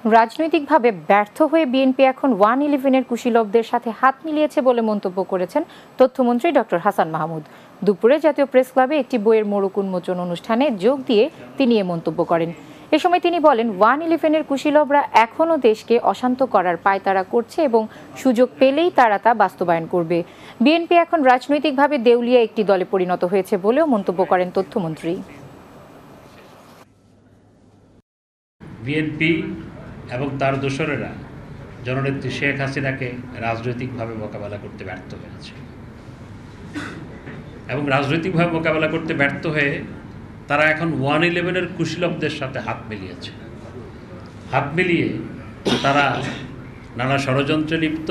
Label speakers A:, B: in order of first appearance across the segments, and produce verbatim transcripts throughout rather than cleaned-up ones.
A: রাজনৈতিকভাবে ব্যর্থ হয়ে বিএনপি এখন ওয়ান ইলেভেনের কুশীলবদের সাথে হাত মিলিয়েছে বলে মন্তব্য করেছেন তথ্যমন্ত্রী ডক্টর হাসান মাহমুদ। দুপুরে জাতীয় প্রেস ক্লাবে একটি বইয়ের মোড়ক উন্মোচন অনুষ্ঠানে যোগ দিয়ে তিনি এ মন্তব্য করেন। এ সময় তিনি বলেন, ওয়ান ইলেভেনের কুশীলবরা এখনও দেশকে অশান্ত করার পায়তারা করছে এবং সুযোগ পেলেই তারা তা বাস্তবায়ন করবে। বিএনপি এখন রাজনৈতিকভাবে দেউলিয়া একটি দলে পরিণত হয়েছে বলেও মন্তব্য করেন তথ্যমন্ত্রী।
B: বিএনপি এবং তার দোসরেরা জননেত্রী শেখ হাসিনাকে রাজনৈতিকভাবে মোকাবেলা করতে ব্যর্থ হয়েছে এবং রাজনৈতিকভাবে মোকাবেলা করতে ব্যর্থ হয়ে তারা এখন ওয়ান ইলেভেনের কুশীলবদের সাথে হাত মিলিয়েছে। হাত মিলিয়ে তারা নানা ষড়যন্ত্রে লিপ্ত।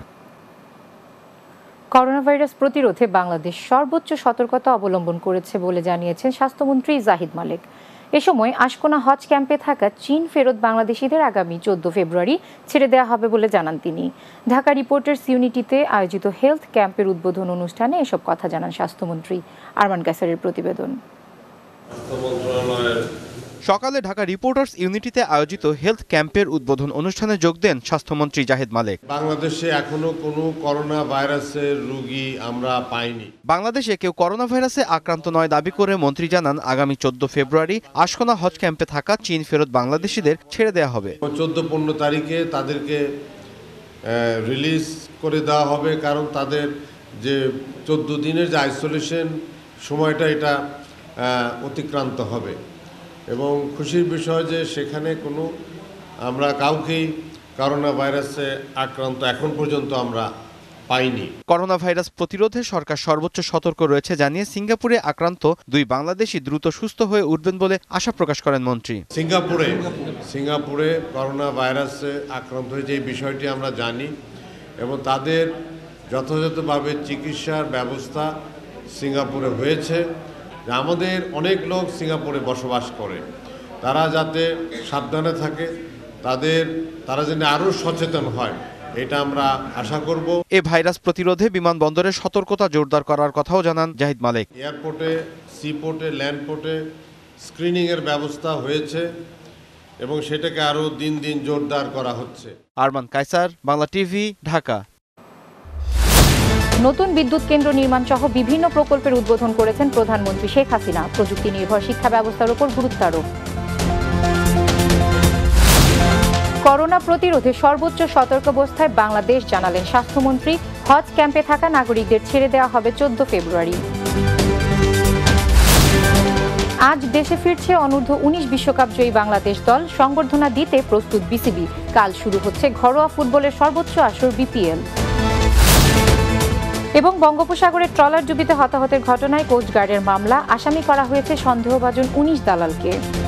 A: করোনা ভাইরাস প্রতিরোধে বাংলাদেশ সর্বোচ্চ সতর্কতা অবলম্বন করেছে বলে জানিয়েছেন স্বাস্থ্যমন্ত্রী জাহিদ মালেক। এ সময় আশকোনা হজ ক্যাম্পে থাকা চীন ফেরত বাংলাদেশিদের আগামী চোদ্দ ফেব্রুয়ারি ছেড়ে দেওয়া হবে বলে জানান তিনি। ঢাকা রিপোর্টার্স ইউনিটিতে আয়োজিত হেলথ ক্যাম্পের উদ্বোধন অনুষ্ঠানে এসব কথা জানান স্বাস্থ্যমন্ত্রী। আরমান কাসারের প্রতিবেদন।
C: সকালে ঢাকা রিপোর্টার্স ইউনিটিতে আয়োজিত হেলথ ক্যাম্পের উদ্বোধন অনুষ্ঠানে যোগ দেন স্বাস্থ্যমন্ত্রী জাহিদ মালেক।
D: বাংলাদেশে এখনো কোনো করোনা ভাইরাসের রোগী আমরা পাইনি।
C: বাংলাদেশে কেউ করোনা ভাইরাসে আক্রান্ত নয় দাবি করে মন্ত্রী জানান, আগামী চোদ্দ ফেব্রুয়ারি আশকোনা হজ ক্যাম্পে থাকা চীন ফেরত বাংলাদেশিদের ছেড়ে দেওয়া হবে।
D: চোদ্দ পনেরো তারিখে তাদেরকে রিলিজ করে দেওয়া হবে, কারণ তাদের যে চোদ্দ দিনের যে আইসোলেশন সময়টা এটা অতিক্রান্ত হবে। এবং খুশির বিষয় যে সেখানে কোনো আমরা কাউকেই করোনা ভাইরাসে আক্রান্ত এখন পর্যন্ত আমরা পাইনি।
C: করোনা ভাইরাস প্রতিরোধে সরকার সর্বোচ্চ সতর্ক রয়েছে জানিয়ে সিঙ্গাপুরে আক্রান্ত দুই বাংলাদেশি দ্রুত সুস্থ হয়ে উঠবেন বলে আশা প্রকাশ করেন মন্ত্রী।
D: সিঙ্গাপুরে সিঙ্গাপুরে করোনা ভাইরাসে আক্রান্ত হয়েছে এই বিষয়টি আমরা জানি এবং তাদের যথাযথভাবে চিকিৎসার ব্যবস্থা সিঙ্গাপুরে হয়েছে। আমাদের অনেক লোক সিঙ্গাপুরে বসবাস করে, তারা যাতে সাবধানে থাকে, তাদের তারা যেন আরও সচেতন হয়, এটা আমরা আশা করব।
C: এ ভাইরাস প্রতিরোধে বিমানবন্দরে সতর্কতা জোরদার করার কথাও জানান জাহিদ মালেক।
D: এয়ারপোর্টে, সিপোর্টে, ল্যান্ডপোর্টে স্ক্রিনিংয়ের ব্যবস্থা হয়েছে এবং সেটাকে আরও দিন দিন জোরদার করা হচ্ছে।
C: আরমান কায়সার, বাংলা টিভি, ঢাকা।
A: নতুন বিদ্যুৎ কেন্দ্র নির্মাণ সহ বিভিন্ন প্রকল্পের উদ্বোধন করেছেন প্রধানমন্ত্রী শেখ হাসিনা। প্রযুক্তি নির্ভর শিক্ষা ব্যবস্থার উপর গুরুত্ব আরোপ। করোনা প্রতিরোধে সর্বোচ্চ সতর্কাবস্থায় বাংলাদেশ জানালেন স্বাস্থ্যমন্ত্রী। হজ ক্যাম্পে থাকা নাগরিকদের ছেড়ে দেওয়া হবে চোদ্দ ফেব্রুয়ারি। আজ দেশে ফিরছে অনূর্ধ্ব উনিশ বিশ্বকাপ জয়ী বাংলাদেশ দল। সংবর্ধনা দিতে প্রস্তুত বিসিবি। কাল শুরু হচ্ছে ঘরোয়া ফুটবলের সর্বোচ্চ আসর বিপিএল। এবং বঙ্গোপসাগরে ট্রলার ডুবিতে হতাহতের ঘটনায় কোস্টগার্ডের মামলা, আসামি করা হয়েছে সন্দেহভাজন উনিশ দালালকে।